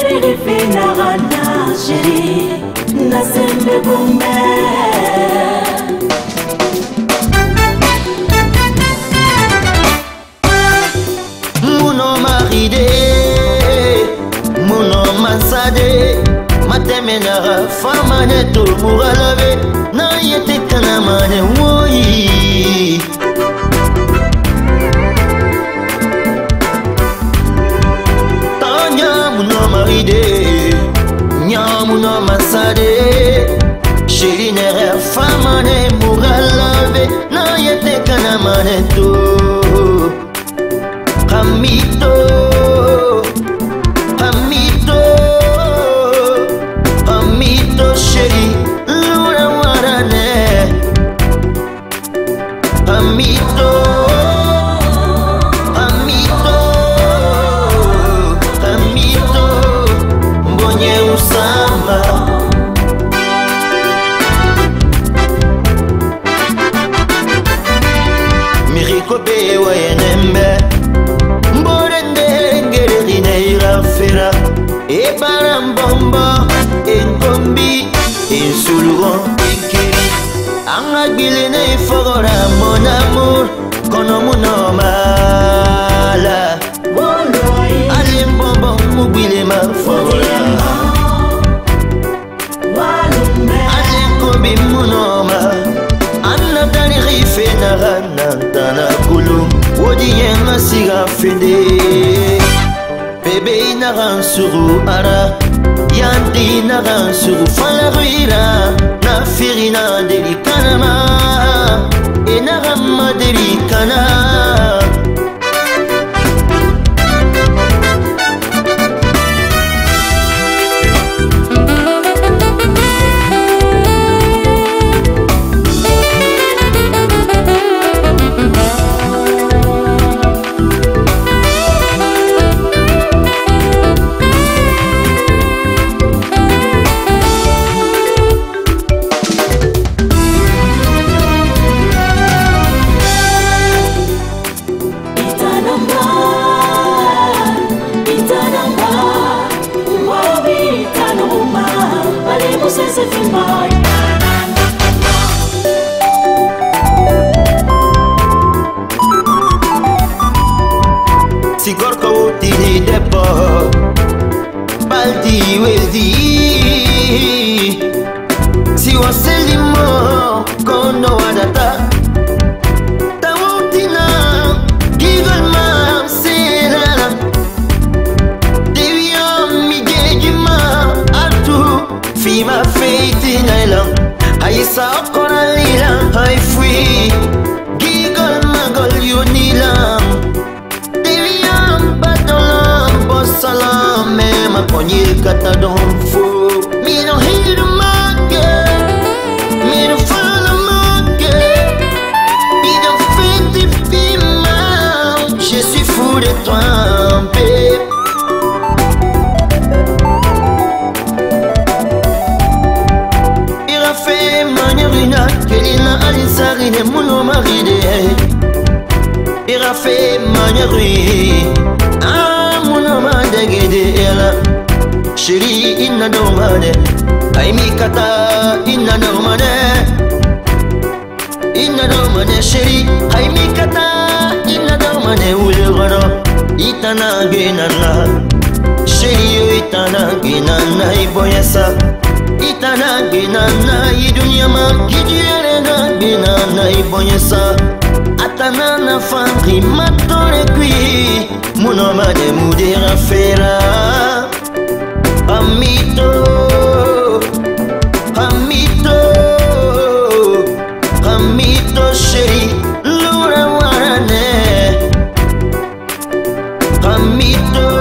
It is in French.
Muno maride, muno masade, matemenara famane to muralave, na yete kanamane woi. Tanya muno maride, nya muno masade, chéri nere famane muralave, na yete kanamane to. Hamito, Hamito, Hamito, chéri, luna warane. Hamito, Hamito, Hamito, mbonye usamba. Miriko bewa yenembe. Fera e barambomba e kombi e suluron e kiri angagile ne fogora mon amour kono munoma la alim bomba mubile ma fogora alim kombi munoma anna tani rife na ranantana kulum wodi yema siga fede bébé naran suru ara yanti naran suru falaruira na firina delikana e narama delikana. Si gorko utini depo baldi weldi si waselimo kono wadata tawutina gigol ma sera devia mi gejima atu fima feiti naila aisa koralila ai fui gigol magol yunila salam ma konyil kata don fo mi no hiru make mi no fala make mi no fiti fima je suis fou de toi bébé. Ira fe manirina kelina alisarine muno maride ira fe maniri chéri inna domane ay mi kata inna domane chéri ay mi kata inna domane ulgoro itana ginana chéri yo itana ginana iboyasa itana ginana idunya ma kidiere na ginana iboyasa atana na fandri matore qui muno mane mudera fera. Hamito, Hamito, Hamito, chéri, luna warane. Hamito,